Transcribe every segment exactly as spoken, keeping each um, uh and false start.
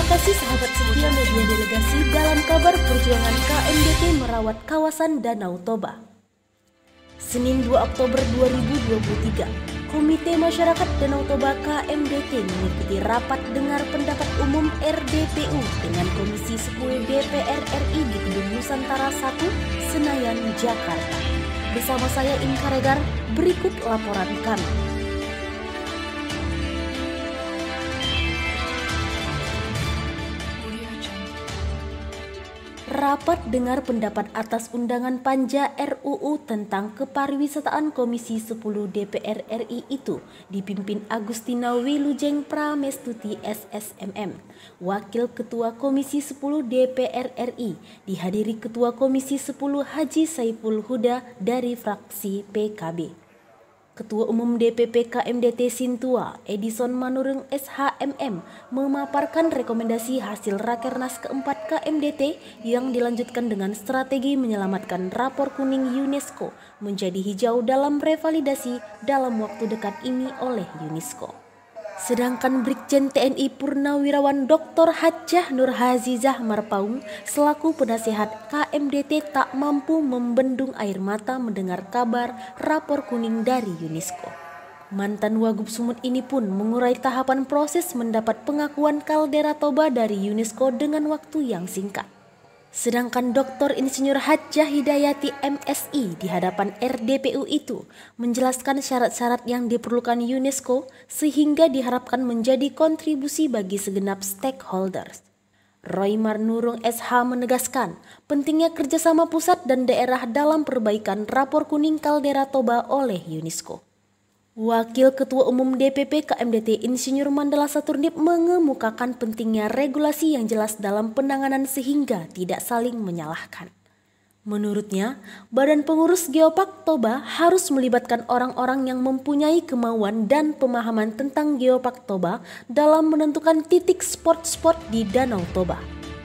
kasih sahabat setia media delegasi dalam kabar perjuangan K M D T merawat kawasan Danau Toba. Senin dua Oktober dua ribu dua puluh tiga, Komite Masyarakat Danau Toba K M D T mengikuti rapat dengar pendapat umum R D P U dengan Komisi sepuluh D P R R I di Gedung Nusantara satu, Senayan, Jakarta. Bersama saya Inka Regar, berikut laporan kami. Rapat dengar pendapat atas undangan Panja R U U tentang Kepariwisataan Komisi sepuluh D P R R I itu dipimpin Agustina Wilujeng Pramestuti S S M M, Wakil Ketua Komisi sepuluh D P R R I, dihadiri Ketua Komisi sepuluh Haji Saiful Huda dari fraksi P K B. Ketua Umum D P P K M D T Sintua, Edison Manurung S H M M, memaparkan rekomendasi hasil Rakernas keempat K M D T yang dilanjutkan dengan strategi menyelamatkan rapor kuning UNESCO menjadi hijau dalam revalidasi dalam waktu dekat ini oleh UNESCO. Sedangkan Brigjen T N I Purnawirawan Doktor Hajjah Nur Hazizah Marpaung selaku penasehat K M D T tak mampu membendung air mata mendengar kabar rapor kuning dari UNESCO. Mantan Wagub Sumut ini pun mengurai tahapan proses mendapat pengakuan kaldera Toba dari UNESCO dengan waktu yang singkat. Sedangkan Doktor Insinyur Hajjah Hidayati M Si di hadapan R D P U itu menjelaskan syarat-syarat yang diperlukan UNESCO sehingga diharapkan menjadi kontribusi bagi segenap stakeholders. Roymar Nurung S H menegaskan pentingnya kerjasama pusat dan daerah dalam perbaikan rapor kuning kaldera Toba oleh UNESCO. Wakil Ketua Umum D P P K M D T Insinyur Mandala Saturnip mengemukakan pentingnya regulasi yang jelas dalam penanganan sehingga tidak saling menyalahkan. Menurutnya, Badan Pengurus Geopark Toba harus melibatkan orang-orang yang mempunyai kemauan dan pemahaman tentang Geopark Toba dalam menentukan titik spot-spot di Danau Toba.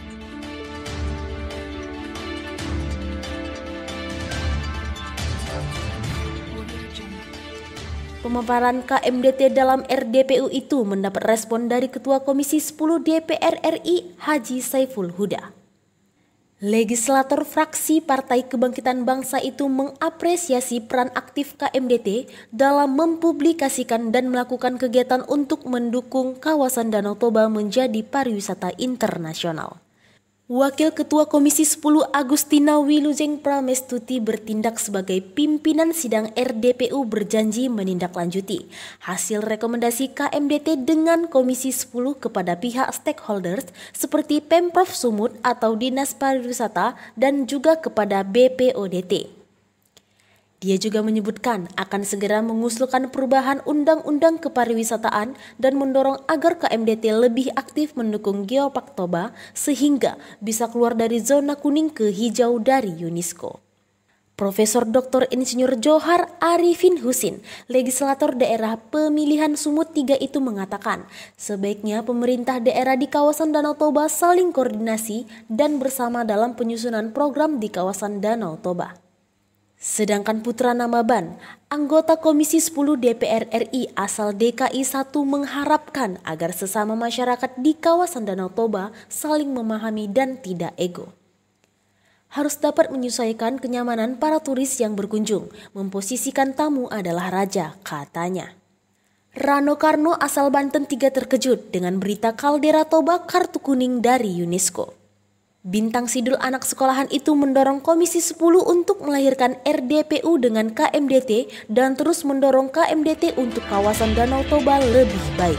Pemaparan K M D T dalam R D P U itu mendapat respon dari Ketua Komisi sepuluh D P R R I Haji Saiful Huda. Legislator fraksi Partai Kebangkitan Bangsa itu mengapresiasi peran aktif K M D T dalam mempublikasikan dan melakukan kegiatan untuk mendukung kawasan Danau Toba menjadi pariwisata internasional. Wakil Ketua Komisi sepuluh Agustina Wilujeng Pramestuti bertindak sebagai pimpinan sidang R D P U berjanji menindaklanjuti hasil rekomendasi K M D T dengan Komisi sepuluh kepada pihak stakeholders seperti Pemprov Sumut atau Dinas Pariwisata dan juga kepada B P O D T. Dia juga menyebutkan akan segera mengusulkan perubahan Undang-Undang Kepariwisataan dan mendorong agar K M D T lebih aktif mendukung Geopark Toba sehingga bisa keluar dari zona kuning ke hijau dari UNESCO. Profesor Doktor Insinyur Johar Arifin Husin, legislator daerah pemilihan Sumut tiga itu mengatakan, sebaiknya pemerintah daerah di kawasan Danau Toba saling koordinasi dan bersama dalam penyusunan program di kawasan Danau Toba. Sedangkan Putra Namaban, anggota Komisi sepuluh D P R R I asal D K I satu mengharapkan agar sesama masyarakat di kawasan Danau Toba saling memahami dan tidak ego. Harus dapat menyesuaikan kenyamanan para turis yang berkunjung, memposisikan tamu adalah raja, katanya. Rano Karno asal Banten tiga terkejut dengan berita kaldera Toba kartu kuning dari UNESCO. Bintang Sidul anak sekolahan itu mendorong Komisi sepuluh untuk melahirkan R D P U dengan K M D T dan terus mendorong K M D T untuk kawasan Danau Toba lebih baik.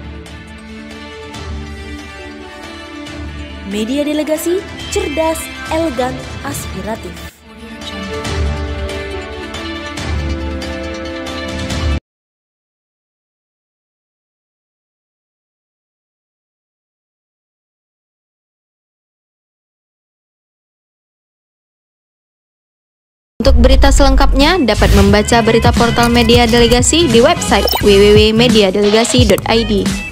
Media delegasi, cerdas, elegan, aspiratif. Untuk berita selengkapnya dapat membaca berita portal Media Delegasi di website w w w titik media delegasi titik i d.